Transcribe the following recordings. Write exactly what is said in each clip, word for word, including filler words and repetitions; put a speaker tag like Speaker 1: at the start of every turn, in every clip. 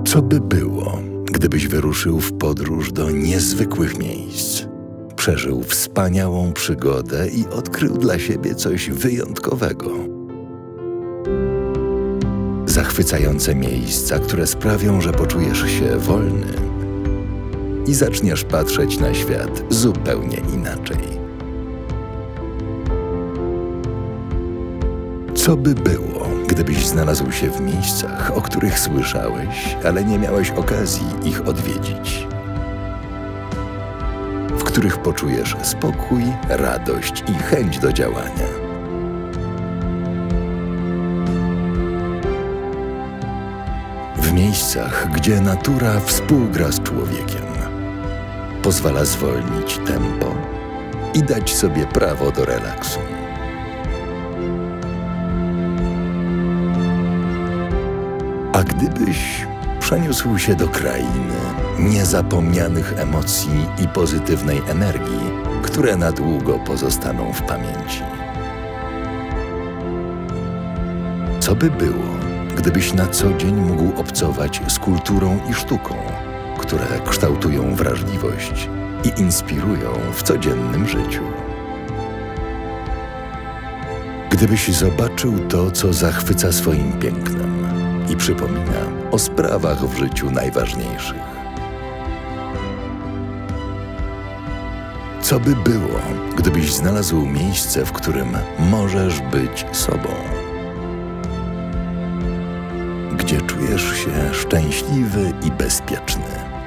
Speaker 1: Co by było, gdybyś wyruszył w podróż do niezwykłych miejsc, przeżył wspaniałą przygodę i odkrył dla siebie coś wyjątkowego? Zachwycające miejsca, które sprawią, że poczujesz się wolny i zaczniesz patrzeć na świat zupełnie inaczej. Co by było, gdybyś znalazł się w miejscach, o których słyszałeś, ale nie miałeś okazji ich odwiedzić? W których poczujesz spokój, radość i chęć do działania. W miejscach, gdzie natura współgra z człowiekiem, pozwala zwolnić tempo i dać sobie prawo do relaksu. A gdybyś przeniósł się do krainy niezapomnianych emocji i pozytywnej energii, które na długo pozostaną w pamięci? Co by było, gdybyś na co dzień mógł obcować z kulturą i sztuką, które kształtują wrażliwość i inspirują w codziennym życiu? Gdybyś zobaczył to, co zachwyca swoim pięknem i przypomina o sprawach w życiu najważniejszych. Co by było, gdybyś znalazł miejsce, w którym możesz być sobą? Gdzie czujesz się szczęśliwy i bezpieczny?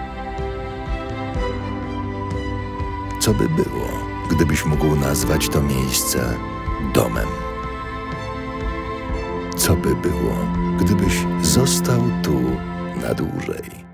Speaker 1: Co by było, gdybyś mógł nazwać to miejsce domem? Co by było, gdybyś został tu na dłużej?